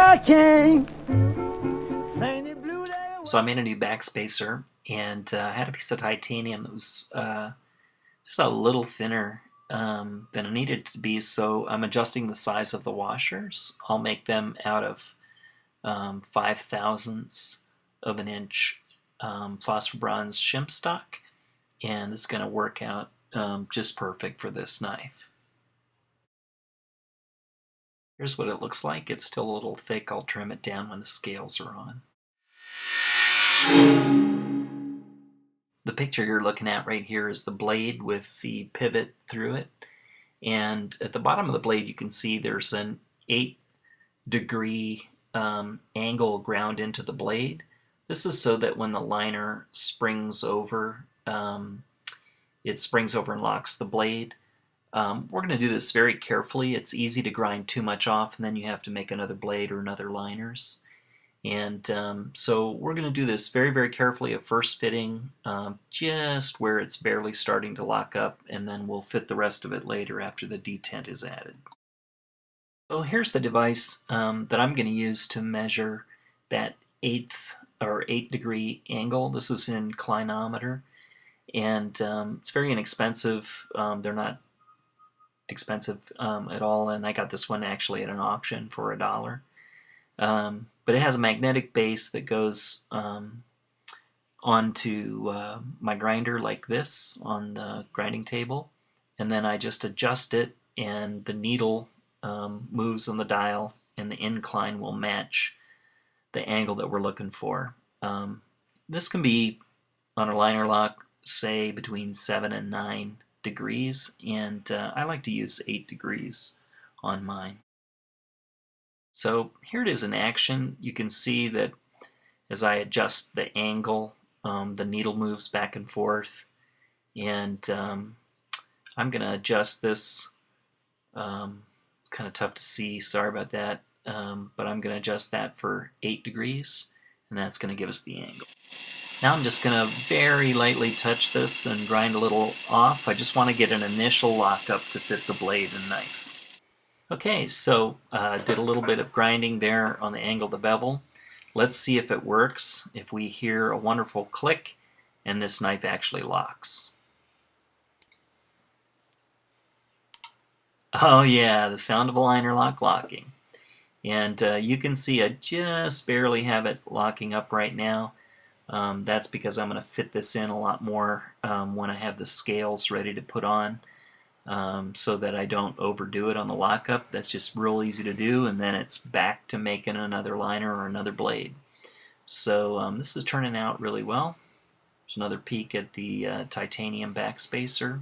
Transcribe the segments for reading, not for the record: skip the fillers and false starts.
hurricane. So I made a new backspacer, and I had a piece of titanium that was just a little thinner than it needed to be, so I'm adjusting the size of the washers. I'll make them out of 5/1000ths of an inch phosphor bronze shim stock, and it's going to work out just perfect for this knife. Here's what it looks like. It's still a little thick. I'll trim it down when the scales are on. The picture you're looking at right here is the blade with the pivot through it, and at the bottom of the blade you can see there's an 8-degree angle ground into the blade. This is so that when the liner springs over, it springs over and locks the blade. We're going to do this very carefully. It's easy to grind too much off, and then you have to make another blade or another liners. And so we're going to do this very, very carefully at first fitting, just where it's barely starting to lock up, and then we'll fit the rest of it later after the detent is added. So here's the device that I'm going to use to measure that 8-degree angle. This is in clinometer, and it's very inexpensive. They're not expensive at all, and I got this one actually at an auction for $1. But it has a magnetic base that goes onto my grinder like this on the grinding table, and then I just adjust it, and the needle moves on the dial, and the incline will match the angle that we're looking for. This can be on a liner lock, say between 7 and 9 degrees, and I like to use 8 degrees on mine. So here it is in action. You can see that as I adjust the angle, the needle moves back and forth, and I'm going to adjust this. It's kind of tough to see, sorry about that, but I'm going to adjust that for 8 degrees, and that's going to give us the angle. Now I'm just going to very lightly touch this and grind a little off. I just want to get an initial lockup to fit the blade and knife. Okay, so did a little bit of grinding there on the angle of the bevel. Let's see if it works, if we hear a wonderful click and this knife actually locks. Oh yeah, the sound of a liner lock locking. And you can see I just barely have it locking up right now. That's because I'm going to fit this in a lot more when I have the scales ready to put on, so that I don't overdo it on the lockup. That's just real easy to do, and then it's back to making another liner or another blade. So this is turning out really well. There's another peek at the titanium backspacer.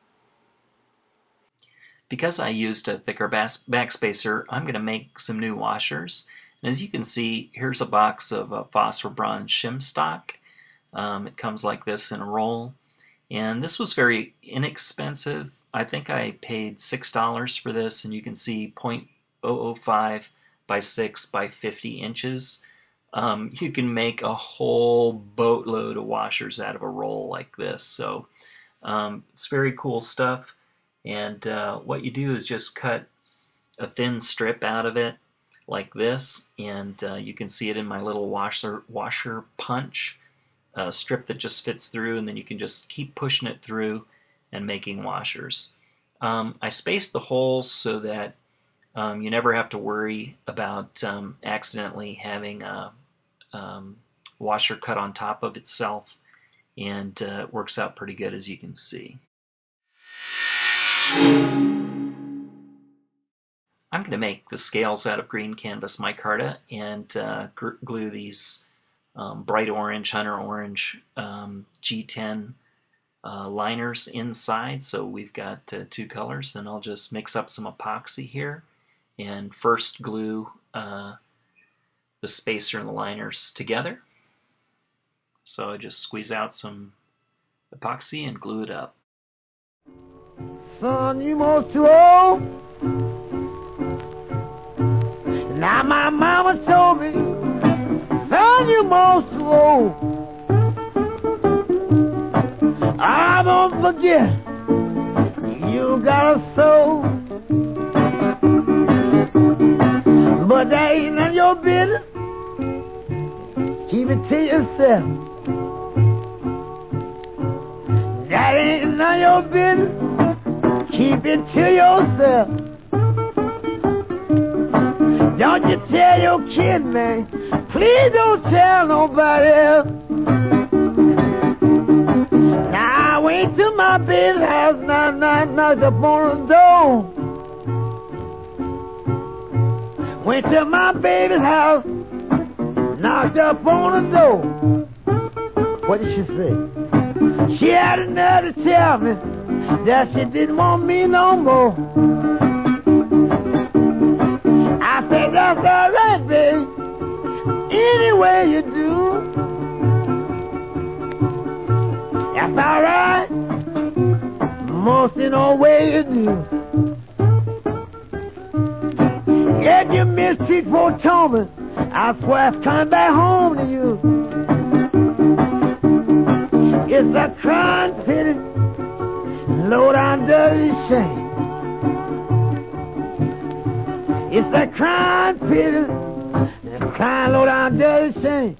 Because I used a thicker backspacer, I'm going to make some new washers. And as you can see, here's a box of phosphor bronze shim stock. It comes like this in a roll. And this was very inexpensive. I think I paid $6 for this, and you can see 0.005 by 6 by 50 inches. You can make a whole boatload of washers out of a roll like this. So it's very cool stuff. And what you do is just cut a thin strip out of it like this, and you can see it in my little washer punch, a strip that just fits through, and then you can just keep pushing it through and making washers. I spaced the holes so that you never have to worry about accidentally having a washer cut on top of itself, and it works out pretty good, as you can see. I'm going to make the scales out of green canvas micarta and glue these bright orange, hunter orange G10 liners inside. So we've got 2 colors, and I'll just mix up some epoxy here and first glue the spacer and the liners together. So I just squeeze out some epoxy and glue it up. Son, you most too old. Now my mama told me, son, you most too old. I won't forget you got a soul, but But that ain't none of your business. Keep it to yourself. That ain't none of your business. Keep it to yourself. Don't you tell your kid, man. Please don't tell nobody else. Now I went to my baby's house, knocked up on the door. Went to my baby's house, knocked up on the door. What did she say? She had a nerve to tell me that she didn't want me no more. I said, that's all right, baby. Any way you do, that's all right. Most in no way you do. If you mistreat poor Tommy, I swear it's coming back home to you. It's a crying pity, low down dirty shame. It's a crying pity, crying low down dirty shame.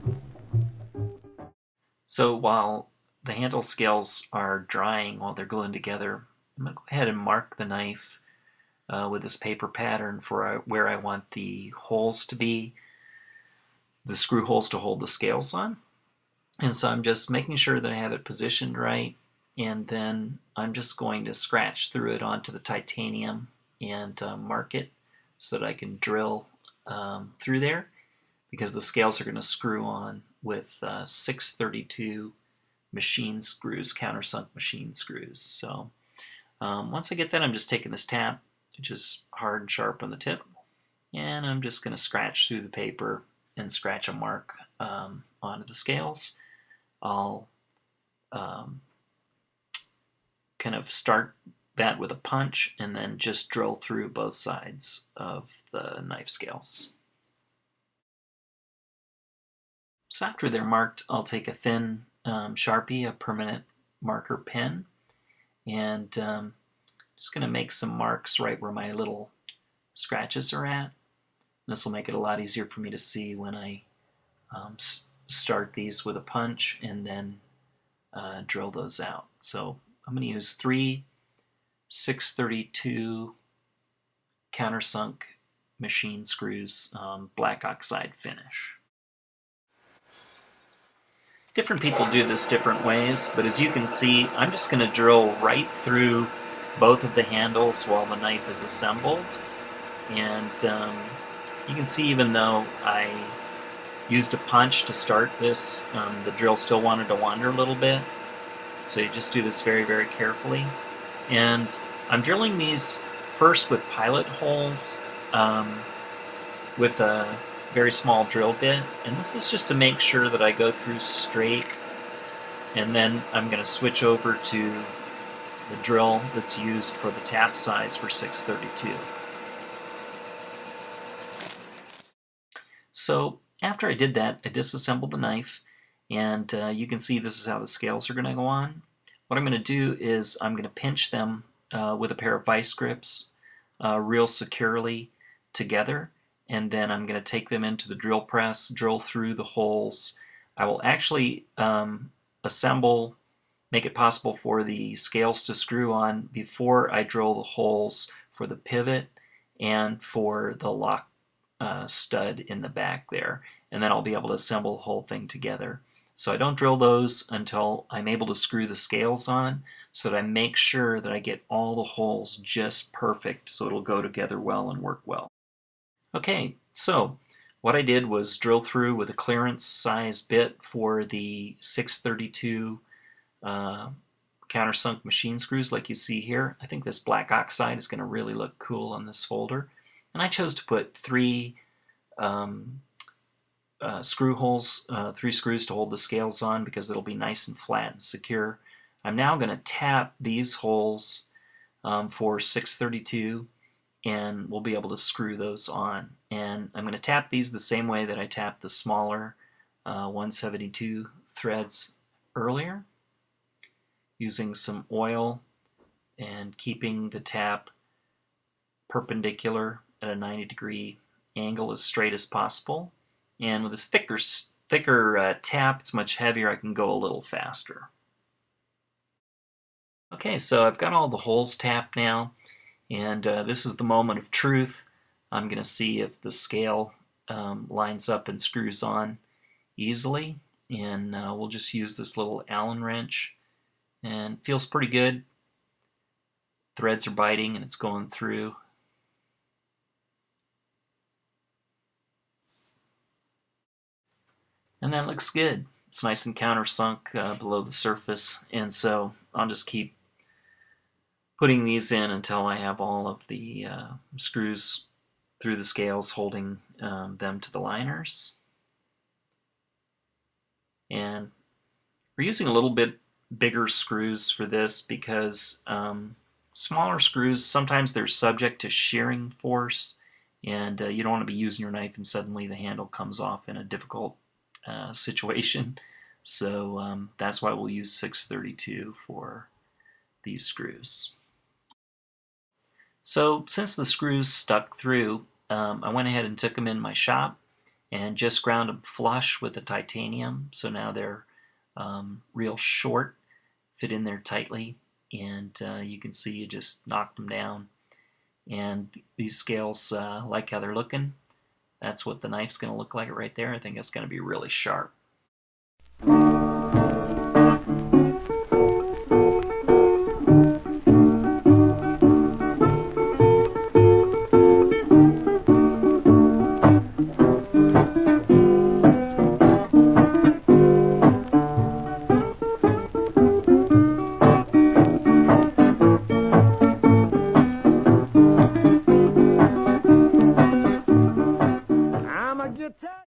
So while the handle scales are drying while they're gluing together, I'm going to go ahead and mark the knife with this paper pattern for where I want the holes to be, the screw holes to hold the scales on. And so I'm just making sure that I have it positioned right, and then I'm just going to scratch through it onto the titanium and mark it so that I can drill through there, because the scales are going to screw on with 632 machine screws, countersunk machine screws. So once I get that, I'm just taking this tap, which is hard and sharp on the tip, and I'm just going to scratch through the paper and scratch a mark onto the scales. I'll kind of start that with a punch and then just drill through both sides of the knife scales. So after they're marked, I'll take a thin Sharpie, a permanent marker pen, and just going to make some marks right where my little scratches are at. This will make it a lot easier for me to see when I start these with a punch and then drill those out. So I'm going to use 3 632 countersunk machine screws, black oxide finish. Different people do this different ways, but as you can see, I'm just going to drill right through both of the handles while the knife is assembled. And you can see, even though I used a punch to start this, the drill still wanted to wander a little bit. So you just do this very, very carefully. And I'm drilling these first with pilot holes with a very small drill bit, and this is just to make sure that I go through straight, and then I'm going to switch over to the drill that's used for the tap size for 632. So after I did that, I disassembled the knife, and you can see this is how the scales are going to go on. What I'm going to do is I'm going to pinch them with a pair of vice grips real securely together, and then I'm going to take them into the drill press, drill through the holes. I will actually assemble, make it possible for the scales to screw on before I drill the holes for the pivot and for the lock stud in the back there. And then I'll be able to assemble the whole thing together. So I don't drill those until I'm able to screw the scales on, so that I make sure that I get all the holes just perfect so it'll go together well and work well. Okay, so what I did was drill through with a clearance size bit for the 632 countersunk machine screws like you see here. I think this black oxide is going to really look cool on this folder. And I chose to put 3 screw holes, 3 screws to hold the scales on, because it'll be nice and flat and secure. I'm now going to tap these holes for 632, and we'll be able to screw those on. And I'm going to tap these the same way that I tapped the smaller 172 threads earlier, using some oil and keeping the tap perpendicular at a 90-degree angle as straight as possible. And with this thicker tap, it's much heavier. I can go a little faster. Okay, so I've got all the holes tapped now, and this is the moment of truth. I'm going to see if the scale lines up and screws on easily, and we'll just use this little Allen wrench, and it feels pretty good. Threads are biting and it's going through. And that looks good. It's nice and countersunk below the surface, and so I'll just keep putting these in until I have all of the screws through the scales holding them to the liners. And we're using a little bit bigger screws for this because smaller screws, sometimes they're subject to shearing force, and you don't want to be using your knife and suddenly the handle comes off in a difficult situation. So that's why we'll use 632 for these screws. So since the screws stuck through, I went ahead and took them in my shop and just ground them flush with the titanium. So now they're real short, fit in there tightly, and you can see you just knocked them down. And these scales, like how they're looking. That's what the knife's going to look like right there. I think it's going to be really sharp.